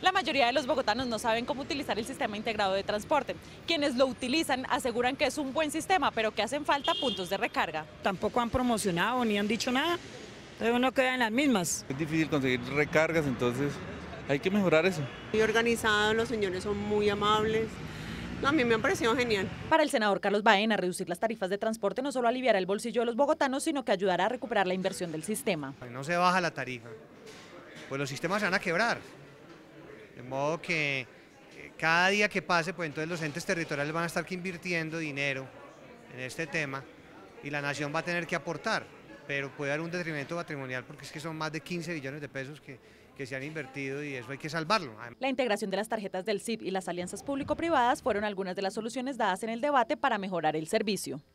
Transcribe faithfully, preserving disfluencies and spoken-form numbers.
La mayoría de los bogotanos no saben cómo utilizar el sistema integrado de transporte. Quienes lo utilizan aseguran que es un buen sistema, pero que hacen falta puntos de recarga. Tampoco han promocionado ni han dicho nada, entonces uno queda en las mismas. Es difícil conseguir recargas, entonces hay que mejorar eso. Muy organizado, los señores son muy amables. No, a mí me ha parecido genial. Para el senador Carlos Baena, reducir las tarifas de transporte no solo aliviará el bolsillo de los bogotanos, sino que ayudará a recuperar la inversión del sistema. No se baja la tarifa, pues los sistemas se van a quebrar. De modo que cada día que pase, pues entonces los entes territoriales van a estar invirtiendo dinero en este tema y la nación va a tener que aportar, pero puede haber un detrimento patrimonial porque es que son más de quince billones de pesos que, que se han invertido y eso hay que salvarlo. La integración de las tarjetas del S I B y las alianzas público-privadas fueron algunas de las soluciones dadas en el debate para mejorar el servicio.